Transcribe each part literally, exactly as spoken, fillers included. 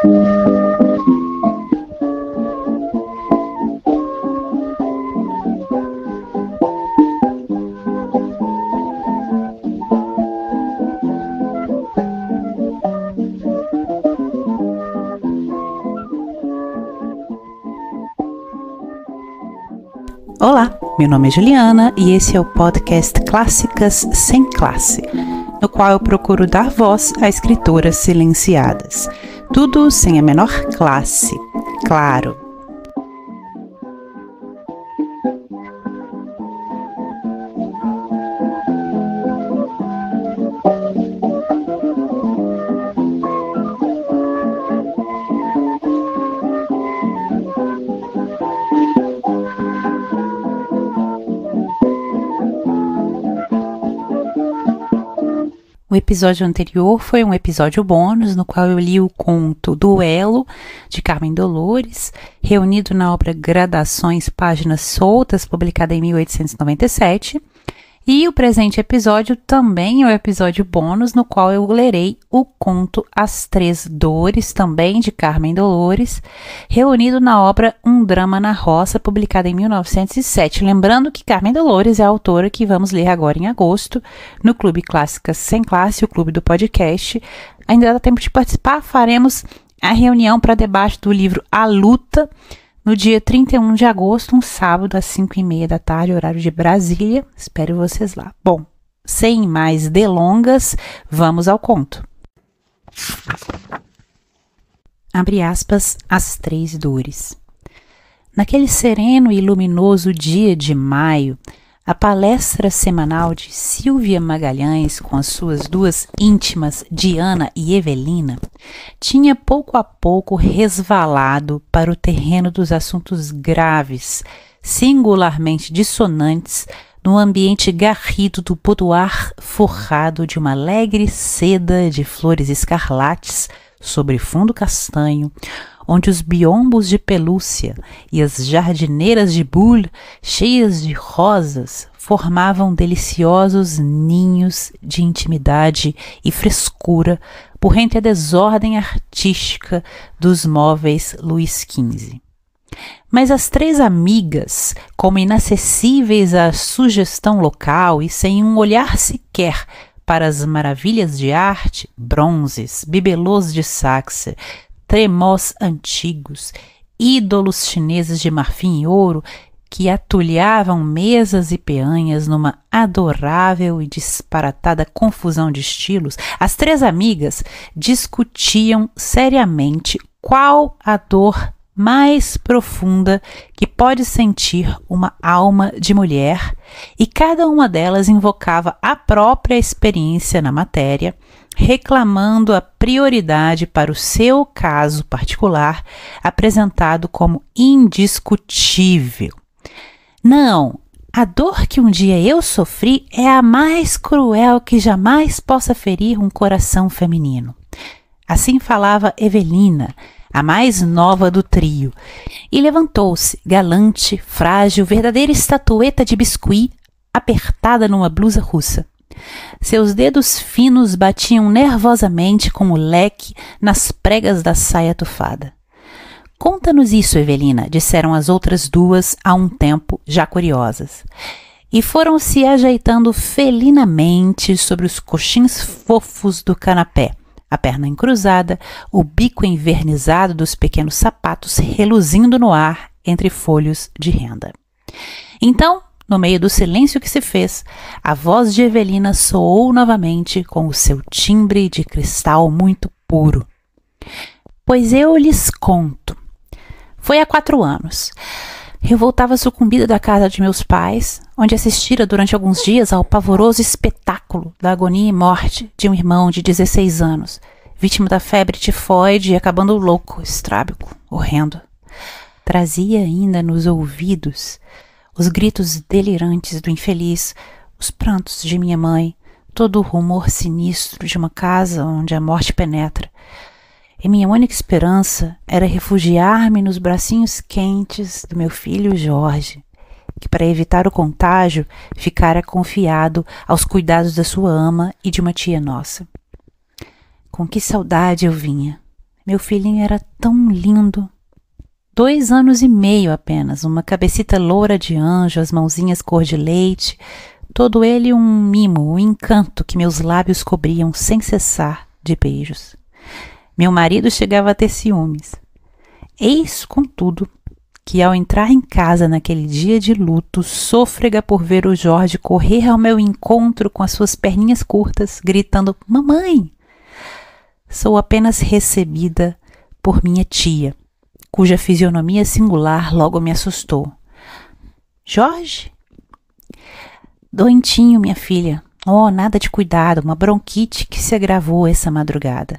Olá, meu nome é Juliana e esse é o podcast Clássicas Sem Classe, no qual eu procuro dar voz a escritoras silenciadas. Tudo sem a menor classe, claro. O episódio anterior foi um episódio bônus, no qual eu li o conto Duelo, de Carmen Dolores, reunido na obra Gradações, Páginas Soltas, publicada em mil oitocentos e noventa e sete. E o presente episódio também é o episódio bônus, no qual eu lerei o conto As Três Dores, também de Carmen Dolores, reunido na obra Um Drama na Roça, publicada em mil novecentos e sete. Lembrando que Carmen Dolores é a autora que vamos ler agora em agosto, no Clube Clássicas Sem Classe, o clube do podcast. Ainda dá tempo de participar, faremos a reunião para debate do livro A Luta, no dia trinta e um de agosto, um sábado, às cinco e meia da tarde, horário de Brasília. Espero vocês lá. Bom, sem mais delongas, vamos ao conto. Abre aspas, As Três Dores. Naquele sereno e luminoso dia de maio, a palestra semanal de Silvia Magalhães com as suas duas íntimas, Diana e Evelina, tinha pouco a pouco resvalado para o terreno dos assuntos graves, singularmente dissonantes, no ambiente garrido do boudoir forrado de uma alegre seda de flores escarlates sobre fundo castanho, onde os biombos de pelúcia e as jardineiras de Boule, cheias de rosas, formavam deliciosos ninhos de intimidade e frescura por entre a desordem artística dos móveis Luís quinze. Mas as três amigas, como inacessíveis à sugestão local e sem um olhar sequer para as maravilhas de arte, bronzes, bibelôs de Saxe, tremós antigos, ídolos chineses de marfim e ouro que atulhavam mesas e peanhas numa adorável e disparatada confusão de estilos, as três amigas discutiam seriamente qual a dor mais profunda que pode sentir uma alma de mulher, e cada uma delas invocava a própria experiência na matéria, reclamando a prioridade para o seu caso particular, apresentado como indiscutível. Não, a dor que um dia eu sofri é a mais cruel que jamais possa ferir um coração feminino. Assim falava Evelina, a mais nova do trio, e levantou-se, galante, frágil, verdadeira estatueta de biscuit, apertada numa blusa russa. Seus dedos finos batiam nervosamente com o leque nas pregas da saia tufada. Conta-nos isso, Evelina, disseram as outras duas há um tempo, já curiosas. E foram se ajeitando felinamente sobre os coxins fofos do canapé, a perna encruzada, o bico envernizado dos pequenos sapatos reluzindo no ar entre folhos de renda. Então, no meio do silêncio que se fez, a voz de Evelina soou novamente com o seu timbre de cristal muito puro. Pois eu lhes conto. Foi há quatro anos. Eu voltava sucumbida da casa de meus pais, onde assistira durante alguns dias ao pavoroso espetáculo da agonia e morte de um irmão de dezesseis anos, vítima da febre tifoide e acabando louco, estrábico, horrendo. Trazia ainda nos ouvidos os gritos delirantes do infeliz, os prantos de minha mãe, todo o rumor sinistro de uma casa onde a morte penetra. E minha única esperança era refugiar-me nos bracinhos quentes do meu filho Jorge, que, para evitar o contágio, ficara confiado aos cuidados da sua ama e de uma tia nossa. Com que saudade eu vinha! Meu filhinho era tão lindo. Dois anos e meio apenas, uma cabecita loura de anjo, as mãozinhas cor de leite, todo ele um mimo, um encanto que meus lábios cobriam sem cessar de beijos. Meu marido chegava a ter ciúmes. Eis, contudo, que ao entrar em casa naquele dia de luto, sôfrega por ver o Jorge correr ao meu encontro com as suas perninhas curtas, gritando: "Mamãe!", sou apenas recebida por minha tia, cuja fisionomia singular logo me assustou. "Jorge?" "Doentinho, minha filha. Oh, nada de cuidado, uma bronquite que se agravou essa madrugada."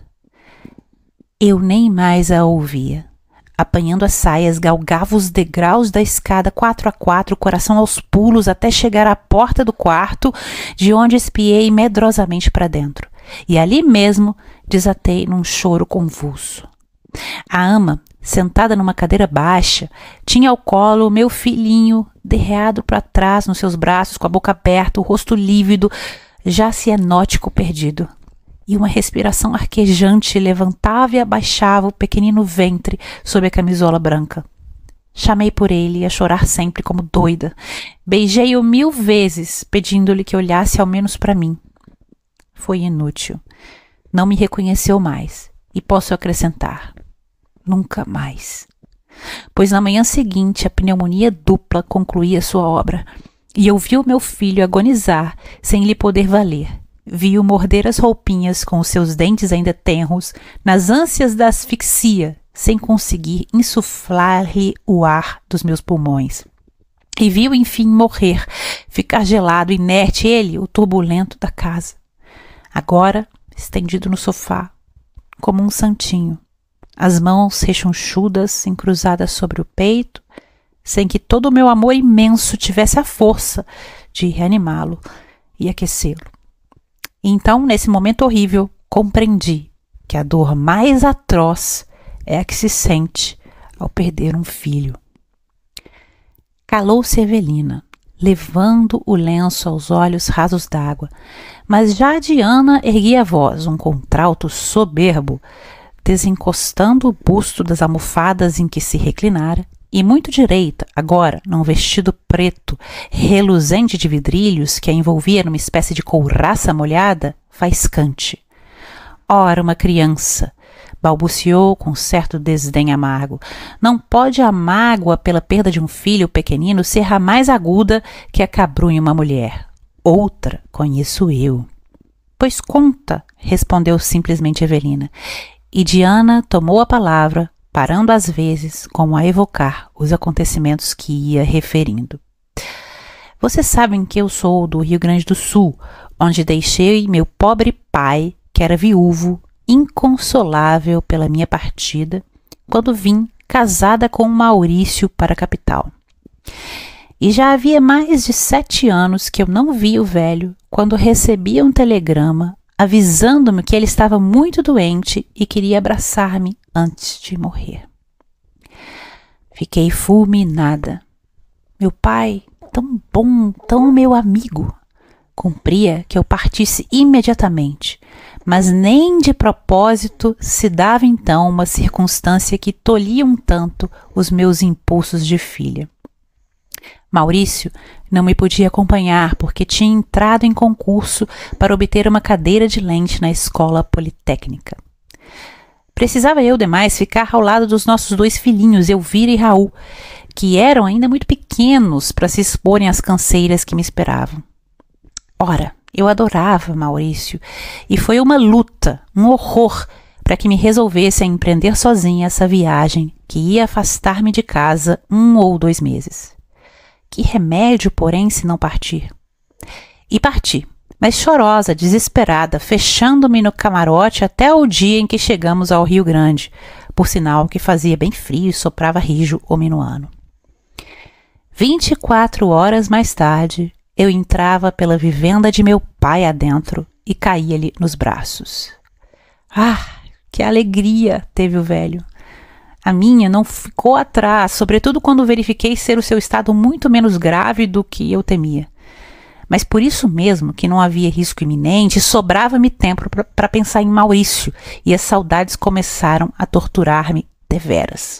Eu nem mais a ouvia. Apanhando as saias, galgava os degraus da escada quatro a quatro, o coração aos pulos, até chegar à porta do quarto, de onde espiei medrosamente para dentro. E ali mesmo desatei num choro convulso. A ama, sentada numa cadeira baixa, tinha ao colo o meu filhinho, derreado para trás nos seus braços, com a boca aberta, o rosto lívido, já cianótico perdido. E uma respiração arquejante levantava e abaixava o pequenino ventre sob a camisola branca. Chamei por ele, a chorar sempre como doida. Beijei-o mil vezes, pedindo-lhe que olhasse ao menos para mim. Foi inútil. Não me reconheceu mais. E posso acrescentar: nunca mais. Pois na manhã seguinte a pneumonia dupla concluía sua obra, e eu vi o meu filho agonizar sem lhe poder valer. Vi-o morder as roupinhas com os seus dentes ainda tenros, nas ânsias da asfixia, sem conseguir insuflar-lhe o ar dos meus pulmões. E vi-o, enfim, morrer, ficar gelado, inerte, ele, o turbulento da casa. Agora, estendido no sofá, como um santinho, as mãos rechonchudas encruzadas sobre o peito, sem que todo o meu amor imenso tivesse a força de reanimá-lo e aquecê-lo. Então, nesse momento horrível, compreendi que a dor mais atroz é a que se sente ao perder um filho. Calou-se Evelina, levando o lenço aos olhos rasos d'água, mas já Diana erguia a voz, um contralto soberbo, desencostando o busto das almofadas em que se reclinara, e muito direita, agora, num vestido preto, reluzente de vidrilhos, que a envolvia numa espécie de couraça molhada, faiscante. Ora, uma criança, balbuciou com certo desdém amargo. Não pode a mágoa pela perda de um filho pequenino ser a mais aguda que a cabrunha uma mulher. Outra conheço eu. Pois conta, respondeu simplesmente Evelina, e Diana tomou a palavra, parando às vezes, como a evocar os acontecimentos que ia referindo. Vocês sabem que eu sou do Rio Grande do Sul, onde deixei meu pobre pai, que era viúvo, inconsolável pela minha partida, quando vim casada com Maurício para a capital. E já havia mais de sete anos que eu não vi o velho, quando recebi um telegrama avisando-me que ele estava muito doente e queria abraçar-me antes de morrer. Fiquei fulminada. Meu pai, tão bom, tão meu amigo, cumpria que eu partisse imediatamente, mas nem de propósito se dava então uma circunstância que tolhia um tanto os meus impulsos de filha. Maurício não me podia acompanhar porque tinha entrado em concurso para obter uma cadeira de lente na escola politécnica. Precisava eu, demais, ficar ao lado dos nossos dois filhinhos, Elvira e Raul, que eram ainda muito pequenos para se exporem às canseiras que me esperavam. Ora, eu adorava Maurício, e foi uma luta, um horror, para que me resolvesse a empreender sozinha essa viagem que ia afastar-me de casa um ou dois meses. Que remédio, porém, se não partir? E parti, mas chorosa, desesperada, fechando-me no camarote até o dia em que chegamos ao Rio Grande, por sinal que fazia bem frio e soprava rijo o minuano. Vinte e quatro horas mais tarde, eu entrava pela vivenda de meu pai adentro e caía-lhe nos braços. Ah, que alegria teve o velho! A minha não ficou atrás, sobretudo quando verifiquei ser o seu estado muito menos grave do que eu temia. Mas por isso mesmo que não havia risco iminente, sobrava-me tempo para pensar em Maurício, e as saudades começaram a torturar-me deveras.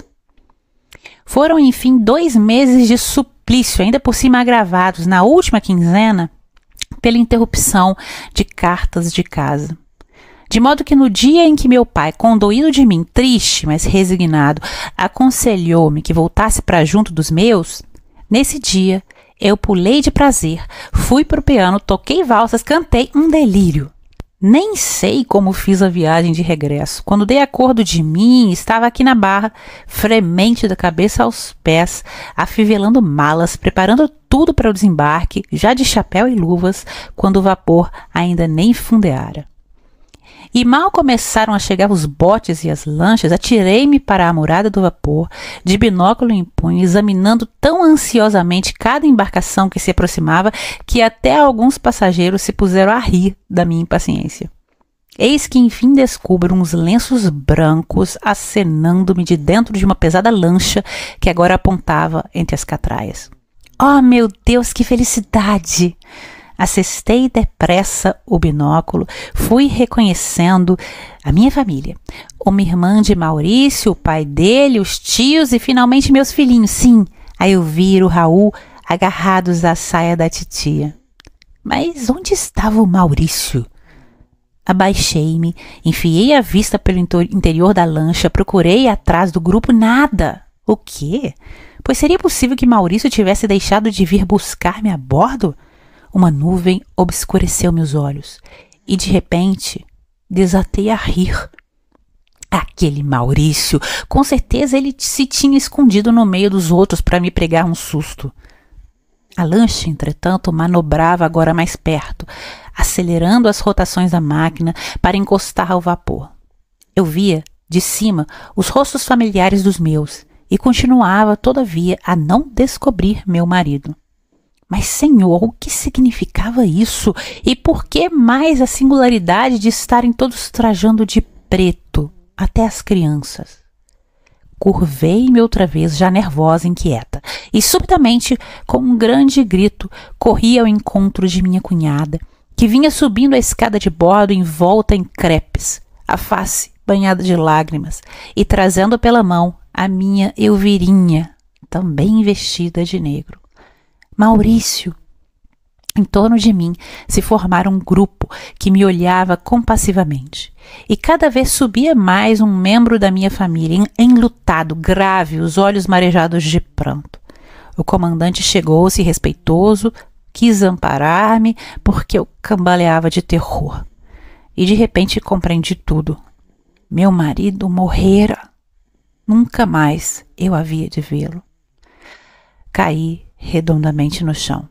Foram, enfim, dois meses de suplício, ainda por cima agravados, na última quinzena, pela interrupção de cartas de casa. De modo que no dia em que meu pai, condoído de mim, triste, mas resignado, aconselhou-me que voltasse para junto dos meus, nesse dia eu pulei de prazer, fui para o piano, toquei valsas, cantei um delírio. Nem sei como fiz a viagem de regresso. Quando dei acordo de mim, estava aqui na Barra, fremente da cabeça aos pés, afivelando malas, preparando tudo para o desembarque, já de chapéu e luvas, quando o vapor ainda nem fundeara. E mal começaram a chegar os botes e as lanchas, atirei-me para a murada do vapor, de binóculo em punho, examinando tão ansiosamente cada embarcação que se aproximava, que até alguns passageiros se puseram a rir da minha impaciência. Eis que enfim descubro uns lenços brancos acenando-me de dentro de uma pesada lancha que agora apontava entre as catraias. Oh, meu Deus, que felicidade! Acessei depressa o binóculo, fui reconhecendo a minha família, uma irmã de Maurício, o pai dele, os tios e finalmente meus filhinhos, sim, a Elvira, o Raul, agarrados à saia da titia. Mas onde estava o Maurício? Abaixei-me, enfiei a vista pelo interior da lancha, procurei atrás do grupo, nada. O quê? Pois seria possível que Maurício tivesse deixado de vir buscar-me a bordo? Uma nuvem obscureceu meus olhos e, de repente, desatei a rir. Aquele Maurício, com certeza ele se tinha escondido no meio dos outros para me pregar um susto. A lancha, entretanto, manobrava agora mais perto, acelerando as rotações da máquina para encostar ao vapor. Eu via, de cima, os rostos familiares dos meus e continuava, todavia, a não descobrir meu marido. Mas, Senhor, o que significava isso? E por que mais a singularidade de estarem todos trajando de preto, até as crianças? Curvei-me outra vez, já nervosa e inquieta, e subitamente, com um grande grito, corri ao encontro de minha cunhada, que vinha subindo a escada de bordo envolta em crepes, a face banhada de lágrimas, e trazendo pela mão a minha Elvirinha, também vestida de negro. Maurício! Em torno de mim se formara um grupo que me olhava compassivamente. E cada vez subia mais um membro da minha família, enlutado, grave, os olhos marejados de pranto. O comandante chegou-se respeitoso, quis amparar-me, porque eu cambaleava de terror. E de repente compreendi tudo. Meu marido morrera. Nunca mais eu havia de vê-lo. Caí redondamente no chão.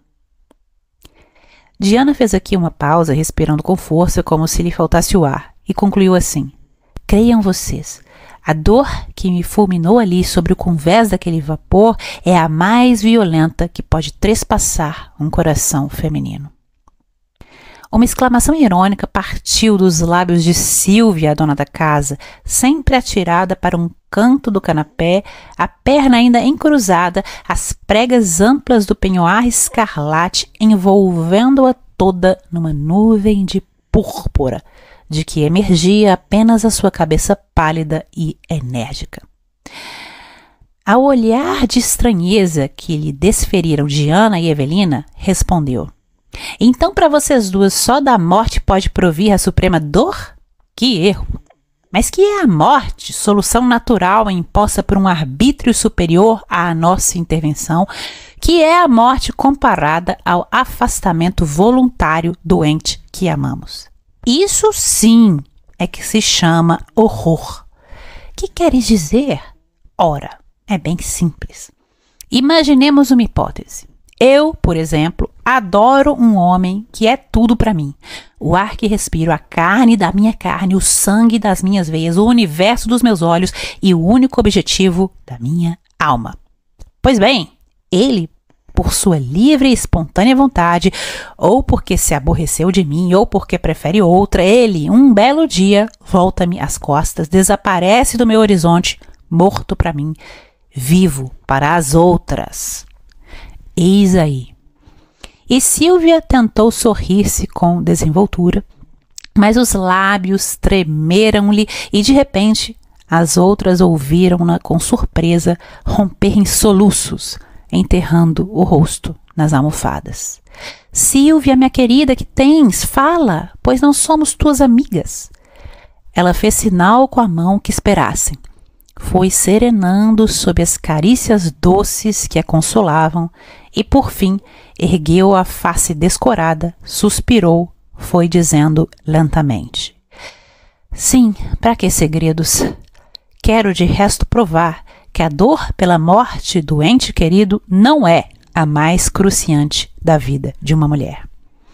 Diana fez aqui uma pausa, respirando com força, como se lhe faltasse o ar, e concluiu assim: creiam vocês, a dor que me fulminou ali sobre o convés daquele vapor é a mais violenta que pode trespassar um coração feminino. Uma exclamação irônica partiu dos lábios de Silvia, a dona da casa, sempre atirada para um canto do canapé, a perna ainda encruzada, as pregas amplas do penhoar escarlate envolvendo-a toda numa nuvem de púrpura, de que emergia apenas a sua cabeça pálida e enérgica. Ao olhar de estranheza que lhe desferiram Diana e Evelina, respondeu: então, para vocês duas, só da morte pode provir a suprema dor? Que erro! Mas que é a morte, solução natural imposta por um arbítrio superior à nossa intervenção, que é a morte comparada ao afastamento voluntário do ente que amamos. Isso sim é que se chama horror. Que queres dizer? Ora, é bem simples. Imaginemos uma hipótese. Eu, por exemplo, adoro um homem que é tudo para mim. O ar que respiro, a carne da minha carne, o sangue das minhas veias, o universo dos meus olhos e o único objetivo da minha alma. Pois bem, ele, por sua livre e espontânea vontade, ou porque se aborreceu de mim, ou porque prefere outra, ele, um belo dia, volta-me às costas, desaparece do meu horizonte, morto para mim, vivo para as outras. Eis aí. E Sílvia tentou sorrir-se com desenvoltura, mas os lábios tremeram-lhe e, de repente, as outras ouviram-na com surpresa romper em soluços, enterrando o rosto nas almofadas. Sílvia, minha querida, que tens? Fala, pois não somos tuas amigas. Ela fez sinal com a mão que esperassem. Foi serenando sob as carícias doces que a consolavam e, por fim, ergueu a face descorada, suspirou, foi dizendo lentamente: sim, para que segredos? Quero de resto provar que a dor pela morte do ente querido não é a mais cruciante da vida de uma mulher.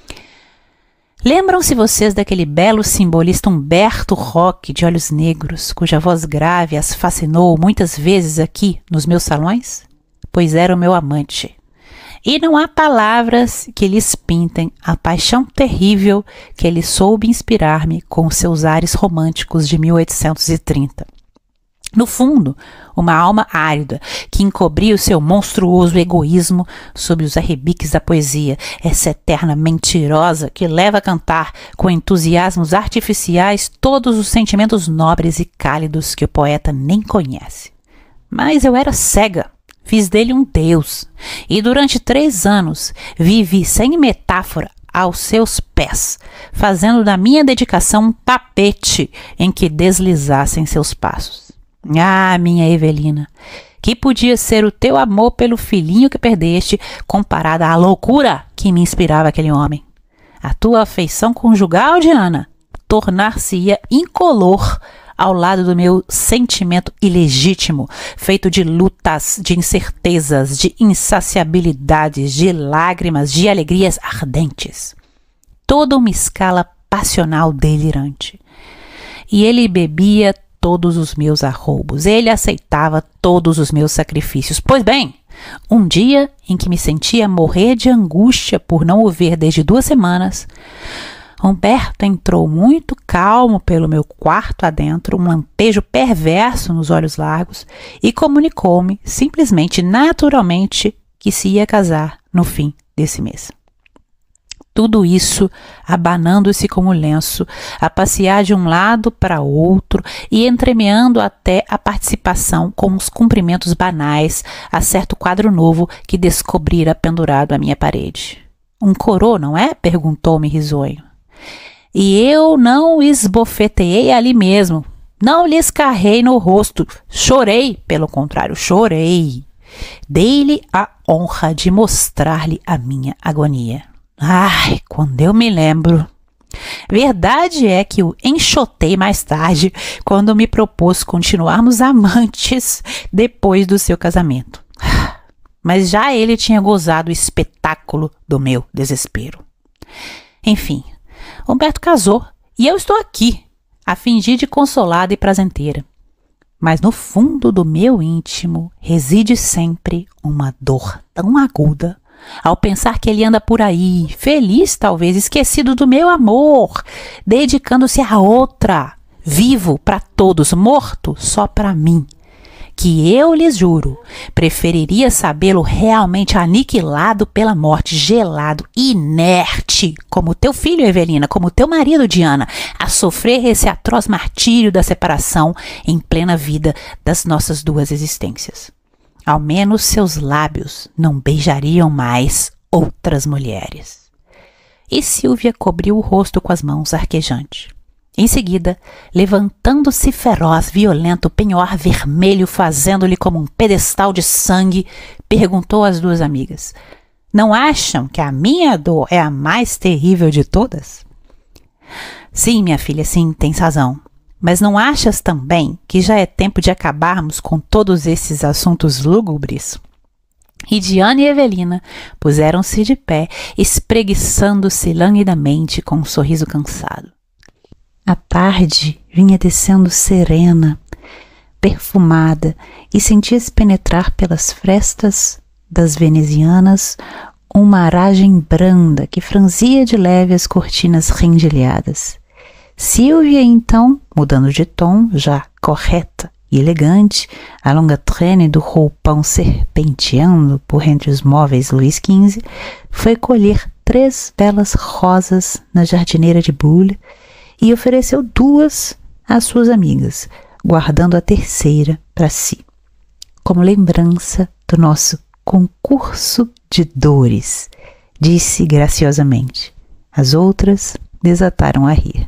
Lembram-se vocês daquele belo simbolista Humberto Roque, de olhos negros, cuja voz grave as fascinou muitas vezes aqui nos meus salões? Pois era o meu amante. E não há palavras que lhes pintem a paixão terrível que ele soube inspirar-me com seus ares românticos de mil oitocentos e trinta. No fundo, uma alma árida que encobria o seu monstruoso egoísmo sob os arrebiques da poesia, essa eterna mentirosa que leva a cantar com entusiasmos artificiais todos os sentimentos nobres e cálidos que o poeta nem conhece. Mas eu era cega, fiz dele um deus, e durante três anos vivi sem metáfora aos seus pés, fazendo da minha dedicação um tapete em que deslizassem seus passos. Ah, minha Evelina, que podia ser o teu amor pelo filhinho que perdeste comparada à loucura que me inspirava aquele homem? A tua afeição conjugal, Diana, tornar-se-ia incolor ao lado do meu sentimento ilegítimo, feito de lutas, de incertezas, de insaciabilidades, de lágrimas, de alegrias ardentes. Toda uma escala passional delirante. E ele bebia todos os meus arroubos, ele aceitava todos os meus sacrifícios. Pois bem, um dia em que me sentia morrer de angústia por não o ver desde duas semanas, Humberto entrou muito calmo pelo meu quarto adentro, um lampejo perverso nos olhos largos, e comunicou-me, simplesmente, naturalmente, que se ia casar no fim desse mês. Tudo isso abanando-se como lenço, a passear de um lado para outro e entremeando até a participação com os cumprimentos banais a certo quadro novo que descobrira pendurado à minha parede. Um corô, não é? Perguntou-me risonho. E eu não esbofeteei ali mesmo, não lhe escarrei no rosto, chorei, pelo contrário, chorei. Dei-lhe a honra de mostrar-lhe a minha agonia. Ai, quando eu me lembro. Verdade é que o enxotei mais tarde, quando me propôs continuarmos amantes depois do seu casamento. Mas já ele tinha gozado o espetáculo do meu desespero. Enfim, Humberto casou e eu estou aqui, a fingir de consolada e prazenteira. Mas no fundo do meu íntimo reside sempre uma dor tão aguda ao pensar que ele anda por aí, feliz talvez, esquecido do meu amor, dedicando-se a outra, vivo para todos, morto só para mim, que eu lhes juro, preferiria sabê-lo realmente aniquilado pela morte, gelado, inerte, como teu filho, Evelina, como teu marido, Diana, a sofrer esse atroz martírio da separação em plena vida das nossas duas existências. Ao menos seus lábios não beijariam mais outras mulheres. E Sílvia cobriu o rosto com as mãos, arquejante. Em seguida, levantando-se feroz, violento, o penhoar vermelho fazendo-lhe como um pedestal de sangue, perguntou às duas amigas: não acham que a minha dor é a mais terrível de todas? Sim, minha filha, sim, tens razão. Mas não achas também que já é tempo de acabarmos com todos esses assuntos lúgubres? E Diana e Evelina puseram-se de pé, espreguiçando-se languidamente com um sorriso cansado. A tarde vinha descendo serena, perfumada, e sentia-se penetrar pelas frestas das venezianas uma aragem branda que franzia de leve as cortinas rendilhadas. Sílvia, então, mudando de tom, já correta e elegante, a longa traîne do roupão serpenteando por entre os móveis Luís quinze, foi colher três belas rosas na jardineira de Boulle e ofereceu duas às suas amigas, guardando a terceira para si, como lembrança do nosso concurso de dores, disse graciosamente. As outras desataram a rir.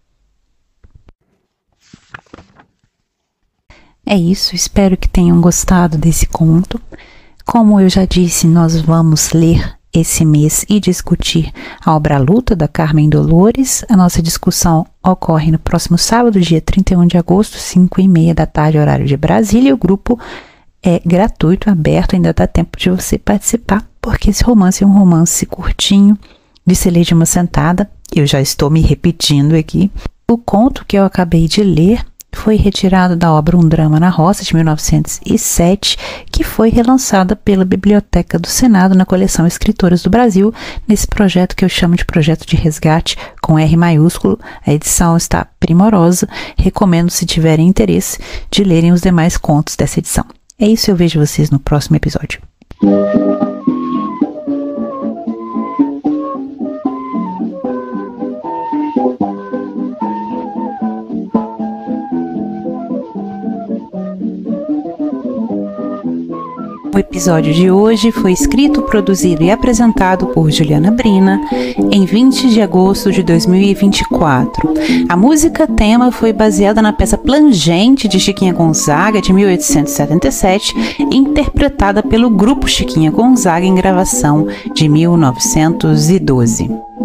É isso, espero que tenham gostado desse conto. Como eu já disse, nós vamos ler esse mês e discutir a obra A Luta, da Carmen Dolores. A nossa discussão ocorre no próximo sábado, dia trinta e um de agosto, cinco e meia da tarde, horário de Brasília. O grupo é gratuito, aberto, ainda dá tempo de você participar, porque esse romance é um romance curtinho, de se ler de uma sentada. Eu já estou me repetindo aqui. O conto que eu acabei de ler foi retirado da obra Um Drama na Roça, de mil novecentos e sete, que foi relançada pela Biblioteca do Senado na coleção Escritoras do Brasil, nesse projeto que eu chamo de projeto de resgate, com R maiúsculo. A edição está primorosa, recomendo, se tiverem interesse, de lerem os demais contos dessa edição. É isso, eu vejo vocês no próximo episódio. O episódio de hoje foi escrito, produzido e apresentado por Juliana Brina em vinte de agosto de dois mil e vinte e quatro. A música tema foi baseada na peça Plangente de Chiquinha Gonzaga, de mil oitocentos e setenta e sete, interpretada pelo grupo Chiquinha Gonzaga em gravação de mil novecentos e doze.